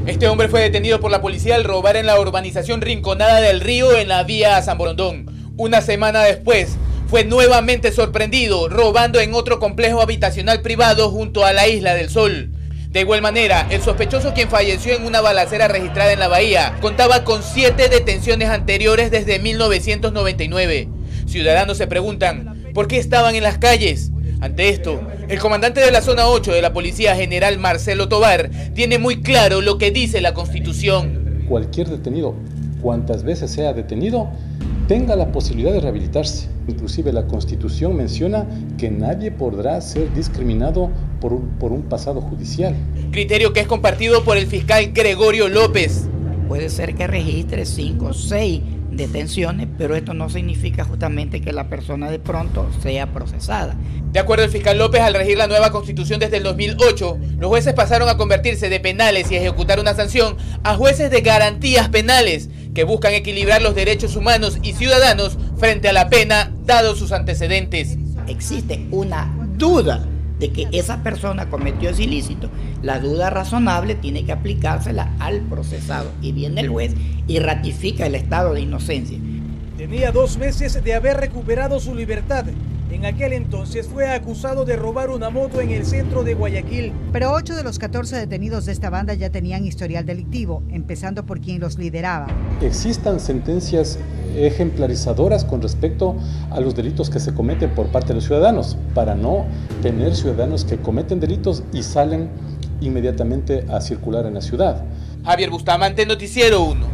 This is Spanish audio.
Este hombre fue detenido por la policía al robar en la urbanización Rinconada del Río en la vía a San Borondón. Una semana después, fue nuevamente sorprendido robando en otro complejo habitacional privado junto a la Isla del Sol. De igual manera, el sospechoso, quien falleció en una balacera registrada en la bahía, contaba con 7 detenciones anteriores desde 1999. Ciudadanos se preguntan, ¿por qué estaban en las calles? Ante esto, el comandante de la zona 8 de la Policía, general Marcelo Tovar, tiene muy claro lo que dice la Constitución. Cualquier detenido, cuantas veces sea detenido, tenga la posibilidad de rehabilitarse. Inclusive la Constitución menciona que nadie podrá ser discriminado por un pasado judicial. Criterio que es compartido por el fiscal Gregorio López. Puede ser que registre 5 o 6 detenciones, pero esto no significa justamente que la persona de pronto sea procesada. De acuerdo al fiscal López, al regir la nueva Constitución desde el 2008, los jueces pasaron a convertirse de penales y ejecutar una sanción a jueces de garantías penales, que buscan equilibrar los derechos humanos y ciudadanos frente a la pena, dados sus antecedentes. Existe una duda de que esa persona cometió ese ilícito. La duda razonable tiene que aplicársela al procesado, y viene el juez y ratifica el estado de inocencia. Tenía 2 meses de haber recuperado su libertad. En aquel entonces fue acusado de robar una moto en el centro de Guayaquil. Pero 8 de los 14 detenidos de esta banda ya tenían historial delictivo, empezando por quien los lideraba. Existan sentencias ejemplarizadoras con respecto a los delitos que se cometen por parte de los ciudadanos, para no tener ciudadanos que cometen delitos y salen inmediatamente a circular en la ciudad. Javier Bustamante, Noticiero 1.